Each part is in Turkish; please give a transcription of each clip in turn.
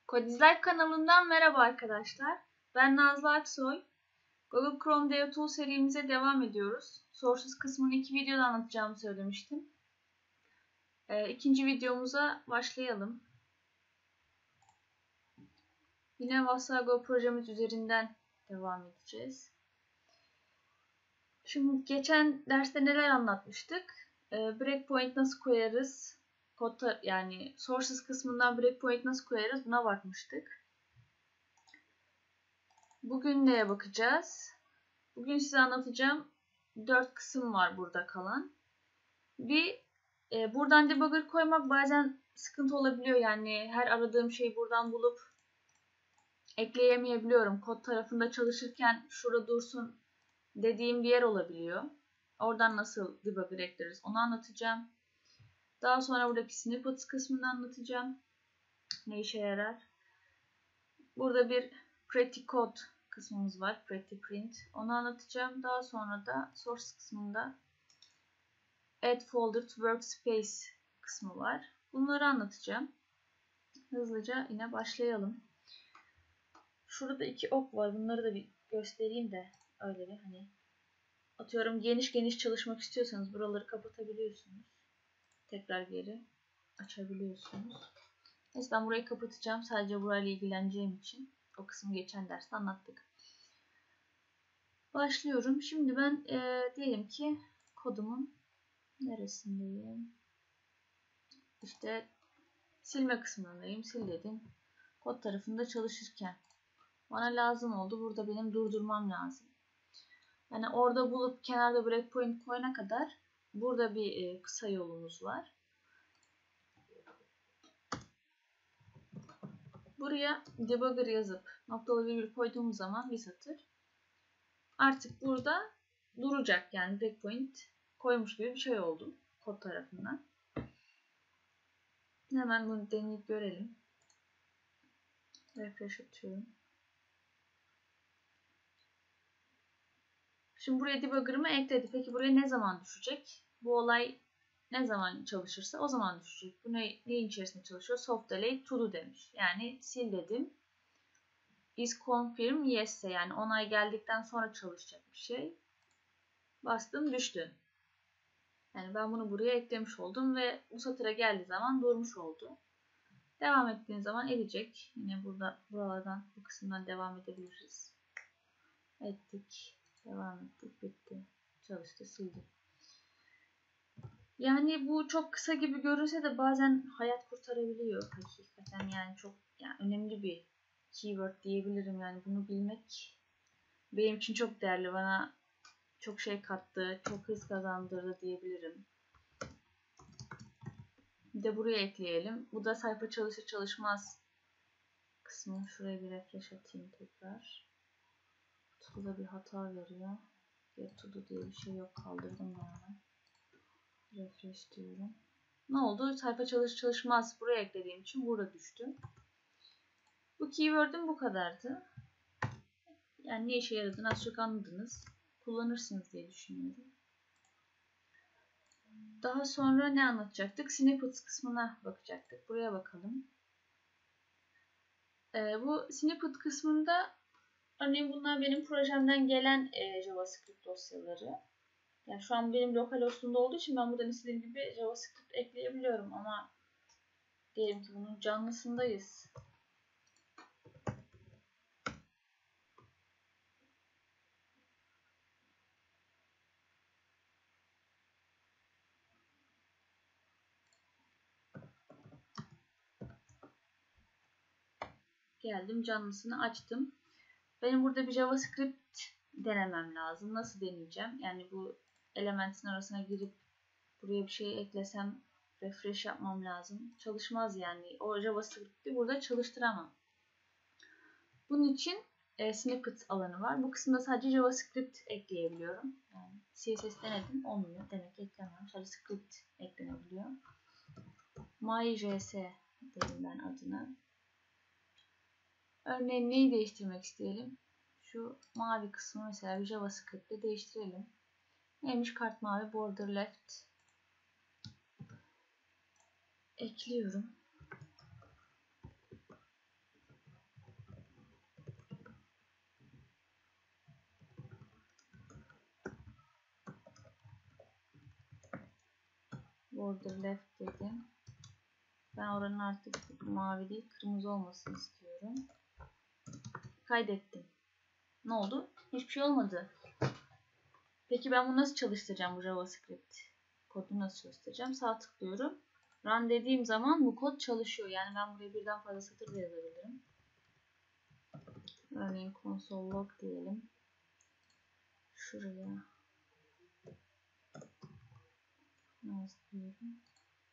Kodizler kanalından merhaba arkadaşlar. Ben Nazlı Aksoy. Google Chrome DevTools serimize devam ediyoruz. Sources kısmını 2 videoda anlatacağımı söylemiştim. İkinci videomuza başlayalım. Yine Wassago projemiz üzerinden devam edeceğiz. Şimdi geçen derste neler anlatmıştık? Breakpoint nasıl koyarız? Yani Sources kısmından breakpoint nasıl koyarız? Buna bakmıştık. Bugün neye bakacağız? Bugün size anlatacağım 4 kısım var burada kalan. Buradan debugger koymak bazen sıkıntı olabiliyor. Yani her aradığım şeyi buradan bulup ekleyemeyebiliyorum. Kod tarafında çalışırken şurada dursun dediğim bir yer olabiliyor. Oradan nasıl debugger ekleriz onu anlatacağım. Daha sonra buradaki snippets kısmını anlatacağım. Ne işe yarar? Burada bir pretty code kısmımız var. Pretty print. Onu anlatacağım. Daha sonra da source kısmında add folder to workspace kısmı var. Bunları anlatacağım. Hızlıca yine başlayalım. Şurada 2 ok var. Bunları da bir göstereyim de öyle bir atıyorum geniş geniş çalışmak istiyorsanız buraları kapatabiliyorsunuz. Tekrar geri açabiliyorsunuz. Neyse ben burayı kapatacağım. Sadece burayla ilgileneceğim için. O kısmı geçen derste anlattık. Başlıyorum. Şimdi ben diyelim ki kodumun neresindeyim? İşte silme kısmındayım. Sil dedim. Kod tarafında çalışırken bana lazım oldu. Burada benim durdurmam lazım. Yani orada bulup kenarda breakpoint koyana kadar burada bir kısa yolumuz var. Buraya debugger yazıp noktalı virgül koyduğumuz zaman bir satır. Artık burada duracak. Yani breakpoint koymuş gibi bir şey oldu kod tarafından. Hemen bunu deneyip görelim. Refresh atıyorum. Şimdi buraya debugger'ımı ekledi. Peki buraya ne zaman düşecek? Bu olay ne zaman çalışırsa o zaman düşecek. Bu neyin içerisinde çalışıyor? Soft delay to do demiş. Yani sil dedim. Is confirm yes ise yani onay geldikten sonra çalışacak bir şey. Bastım düştü. Yani ben bunu buraya eklemiş oldum ve bu satıra geldiği zaman durmuş oldu. Devam ettiğiniz zaman edecek. Yine buralardan bu kısımdan devam edebiliriz. Ettik. Devam ettik. Bitti. Çalıştı. Sildi. Yani bu çok kısa gibi görünse de bazen hayat kurtarabiliyor hakikaten. Yani çok önemli bir keyword diyebilirim. Yani bunu bilmek benim için çok değerli. Bana çok şey kattı. Çok hız kazandırdı diyebilirim. Bir de buraya ekleyelim. Bu da sayfa çalışır çalışmaz kısmı. Şuraya bir refresh atayım tekrar. Todo'da bir hata veriyor. Get Todo diye bir şey yok. Kaldırdım yani. Refresh diyorum. Ne oldu? Sayfa çalışır çalışmaz buraya eklediğim için burada düştü. Bu keyword'üm bu kadardı. Yani ne işe yaradığını az çok anladınız. Kullanırsınız diye düşünüyorum. Daha sonra ne anlatacaktık? Snippets kısmına bakacaktık. Buraya bakalım. Bu snippet kısmında örneğin bunlar benim projemden gelen JavaScript dosyaları. Yani şu an benim localhost'umda olduğu için ben buradan istediğim gibi JavaScript ekleyebiliyorum ama diyelim ki bunun canlısındayız. Geldim canlısını açtım. Benim burada bir JavaScript denemem lazım. Nasıl deneyeceğim? Yani bu elementin arasına girip buraya bir şey eklesem refresh yapmam lazım. Çalışmaz yani. O JavaScript'i burada çalıştıramam. Bunun için snippet alanı var. Bu kısımda sadece JavaScript ekleyebiliyorum. Yani CSS denedim. Olmuyor. Demek ki eklemem. Sadece script eklenebiliyor. MyJS dedim ben adına. Örneğin neyi değiştirmek isteyelim? Şu mavi kısmı mesela bir JavaScript ile değiştirelim. Neymiş? Kart mavi border left. Ekliyorum. border left dedim. Ben oranın artık mavi değil kırmızı olmasını istiyorum. Kaydettim. Ne oldu? Hiçbir şey olmadı. Peki ben bunu nasıl çalıştıracağım, bu JavaScript kodunu nasıl çalıştıracağım? Sağ tıklıyorum. Run dediğim zaman bu kod çalışıyor. Yani ben buraya birden fazla satır da yazabilirim. Örneğin console log diyelim. Şuraya yazıyorum.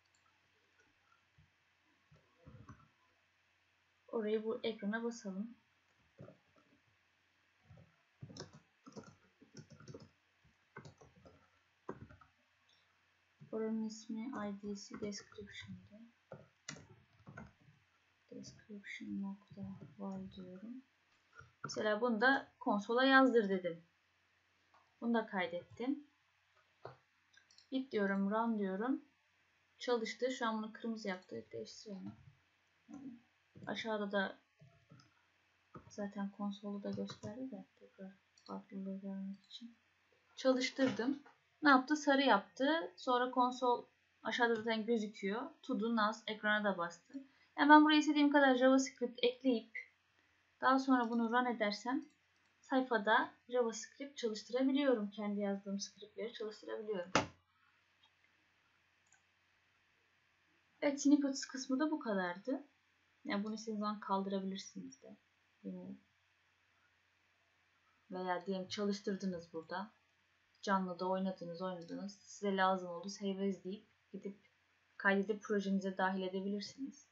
Orayı bu ekrana basalım. Oranın ismi id'si description'dı. Description nokta var diyorum. Mesela bunu da konsola yazdır dedim. Bunu da kaydettim. Git diyorum, run diyorum. Çalıştı. Şu an bunu kırmızı yaptı. Değiştirelim. Aşağıda da zaten konsolu da gösterdi de tekrar farklılığı görmek için. Çalıştırdım. Ne yaptı? Sarı yaptı. Sonra konsol aşağıda zaten gözüküyor. To do Naz ekrana da bastı. Yani ben buraya istediğim kadar JavaScript ekleyip daha sonra bunu run edersem sayfada JavaScript çalıştırabiliyorum. Kendi yazdığım scriptleri çalıştırabiliyorum. Evet, snippets kısmı da bu kadardı. Yani bunu istediğiniz zaman kaldırabilirsiniz de. Veya diyelim çalıştırdınız burada. Canlıda oynadınız. Size lazım oldu. Save as deyip gidip kaydedip projenize dahil edebilirsiniz.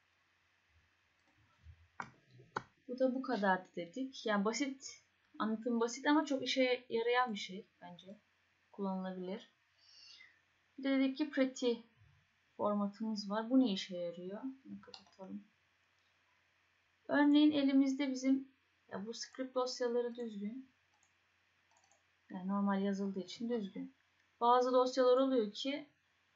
Bu da bu kadardı dedik. Yani basit, anlatım basit ama çok işe yarayan bir şey bence. Kullanılabilir. Bir de dedik ki pretty formatımız var. Bu ne işe yarıyor? Bunu kapatalım. Örneğin elimizde bizim bu script dosyaları düzgün. Yani normal yazıldığı için düzgün. Bazı dosyalar oluyor ki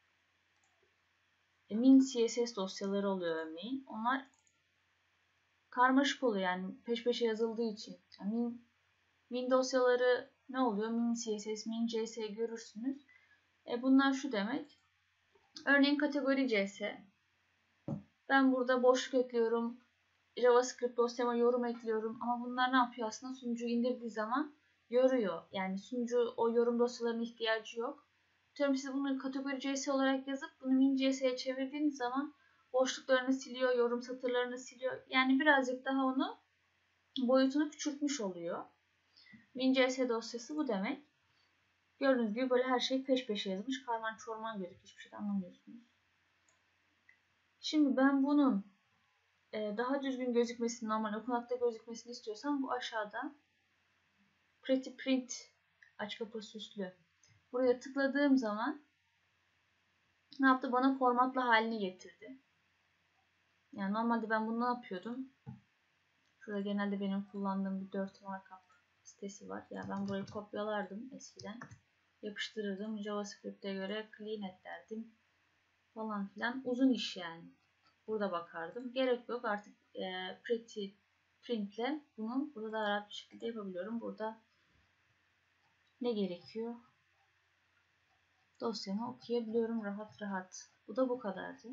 min CSS dosyaları oluyor örneğin. Onlar karmaşık oluyor yani peş peşe yazıldığı için. Yani min dosyaları ne oluyor? Min CSS, min CS görürsünüz. Bunlar şu demek. Örneğin kategori CS. Ben burada boşluk ekliyorum. JavaScript dosyama yorum ekliyorum. Ama bunlar ne yapıyor aslında? Sunucu indirdiği zaman yoruyor. Yani sunucu o yorum dosyalarına ihtiyacı yok. Diyorum siz bunu kategori CS olarak yazıp bunu min CS'ye çevirdiğiniz zaman boşluklarını siliyor, yorum satırlarını siliyor. Yani birazcık daha onu boyutunu küçültmüş oluyor. Min CS dosyası bu demek. Gördüğünüz gibi böyle her şey peş peşe yazılmış. Karman çorman gözüküyor. Hiçbir şey anlamıyorsunuz. Şimdi ben bunun daha düzgün gözükmesini, normal okunakta gözükmesini istiyorsam bu aşağıda Pretty Print aç kapa süslü. Buraya tıkladığım zaman ne yaptı? Bana formatlı halini getirdi. Yani normalde ben bunu ne yapıyordum? Şurada genelde benim kullandığım bir 4 markup sitesi var. Ya ben burayı kopyalardım eskiden. Yapıştırırdım. JavaScript'e göre clean et derdim. Falan filan. Uzun iş yani. Burada bakardım. Gerek yok. Artık Pretty Print'le bunu burada daha rahat bir şekilde yapabiliyorum. Burada ne gerekiyor? Dosyamı okuyabiliyorum rahat rahat. Bu da bu kadardı.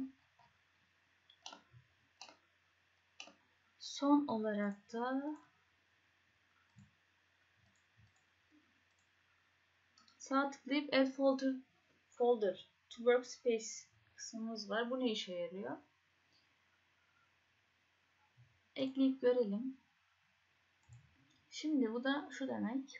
Son olarak da sağ tıklayıp Add Folder to Workspace kısmımız var. Bu ne işe yarıyor? Ekleyip görelim. Şimdi bu da şu demek.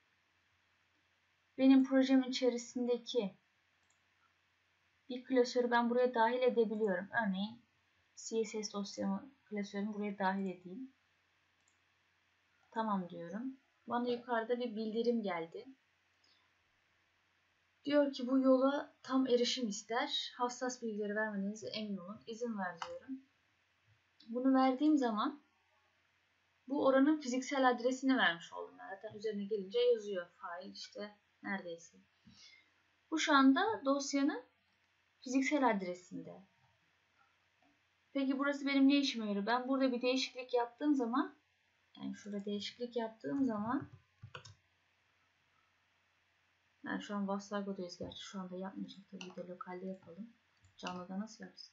Benim projem içerisindeki bir klasörü ben buraya dahil edebiliyorum. Örneğin CSS dosyamı klasörümü buraya dahil edeyim. Tamam diyorum. Bana yukarıda bir bildirim geldi. Diyor ki bu yola tam erişim ister. Hassas bilgileri vermenize emin olun. İzin ver diyorum. Bunu verdiğim zaman bu oranın fiziksel adresini vermiş oldum. Zaten üzerine gelince yazıyor. Fail işte neredeyse. Bu şu anda dosyanın fiziksel adresinde. Peki burası benim ne işime yarıyor? Ben burada bir değişiklik yaptığım zaman, yani şurada değişiklik yaptığım zaman Yani şu an Vaslargo'dayız gerçi. Şu anda yapmayacak tabii de lokalde yapalım. Canlıda nasıl yapsın?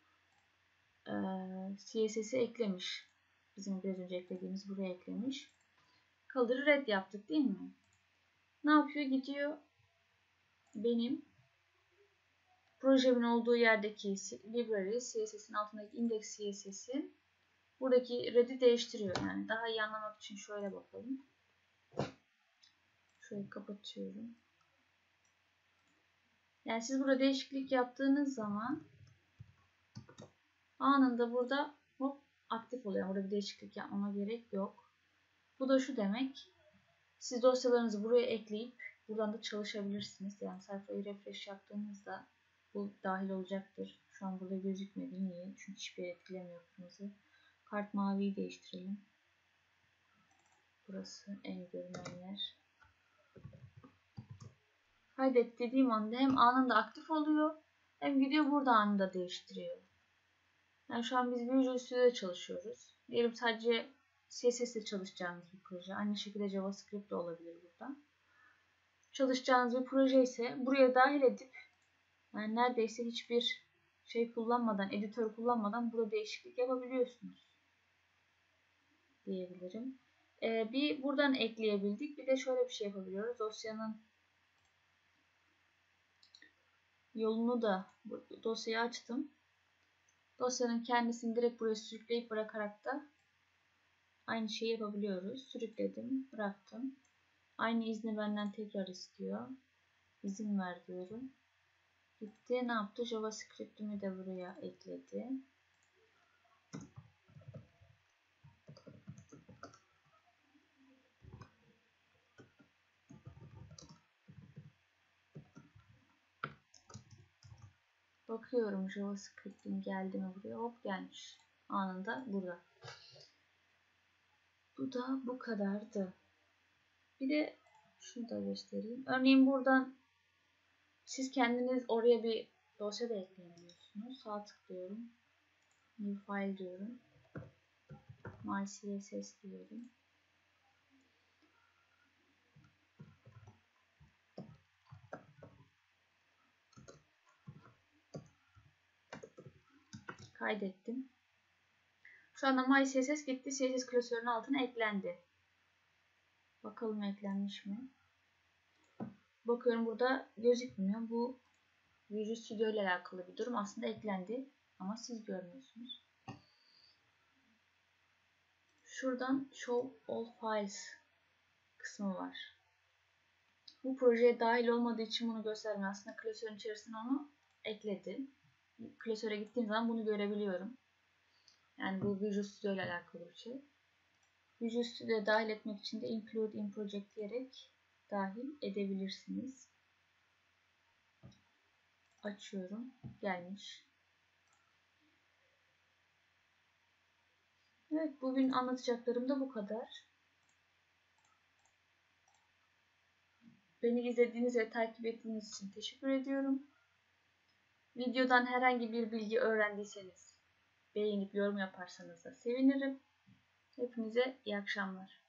CSS'i eklemiş. Bizim biraz önce eklediğimiz buraya eklemiş. Color'ı red yaptık değil mi? Ne yapıyor? Gidiyor benim projemin olduğu yerdeki library CSS'in altındaki index CSS'in buradaki red'i değiştiriyor. Yani daha iyi anlamak için şöyle bakalım. Şöyle kapatıyorum. Yani siz burada değişiklik yaptığınız zaman anında burada hop aktif oluyor. Burada bir değişiklik yapmama gerek yok. Bu da şu demek. Siz dosyalarınızı buraya ekleyip buradan da çalışabilirsiniz. Yani sayfayı refresh yaptığınızda bu dahil olacaktır. Şu an burada gözükmedi. Niye? Çünkü hiçbir yere etkilemiyor kırmızı. Kart maviyi değiştirelim. Burası en görünen yer. Kaydet dediğim anda hem anında aktif oluyor hem gidiyor burada anında değiştiriyor. Yani şu an biz Visual Studio'da çalışıyoruz. Diyelim sadece CSS ile çalışacağınız bir proje. Aynı şekilde JavaScript de olabilir burada. Çalışacağınız bir proje ise buraya dahil edip yani neredeyse hiçbir şey kullanmadan, editör kullanmadan burada değişiklik yapabiliyorsunuz diyebilirim. Bir buradan ekleyebildik. Bir de şöyle bir şey yapabiliyoruz. Dosyanın yolunu da dosyayı açtım. Dosyanın kendisini direkt buraya sürükleyip bırakarak da aynı şeyi yapabiliyoruz. Sürükledim, bıraktım. Aynı izni benden tekrar istiyor. İzin ver diyorum. Gitti. Ne yaptı? JavaScript'imi de buraya ekledi. Bakıyorum JavaScript'im geldi mi buraya. Hop gelmiş. Anında burada. Bu da bu kadardı. Bir de şunu da göstereyim. Örneğin buradan siz kendiniz oraya bir dosya da ekleyebiliyorsunuz. Sağ tıklıyorum. New file diyorum. My CSS diyorum. Kaydettim. Şu anda My CSS gitti. CSS klasörünün altına eklendi. Bakalım eklenmiş mi? Bakıyorum burada gözükmüyor. Bu Visual Studio ile alakalı bir durum. Aslında eklendi ama siz görmüyorsunuz. Şuradan Show All Files kısmı var. Bu projeye dahil olmadığı için bunu göstermiyor. Aslında klasörün içerisine onu ekledi. Klasöre gittiğim zaman bunu görebiliyorum. Yani bu Visual Studio ile alakalı bir şey. Visual Studio'ya dahil etmek için de Include in Project diyerek dahil edebilirsiniz. Açıyorum. Gelmiş. Evet, bugün anlatacaklarım da bu kadar. Beni izlediğiniz ve takip ettiğiniz için teşekkür ediyorum. Videodan herhangi bir bilgi öğrendiyseniz beğenip yorum yaparsanız da sevinirim. Hepinize iyi akşamlar.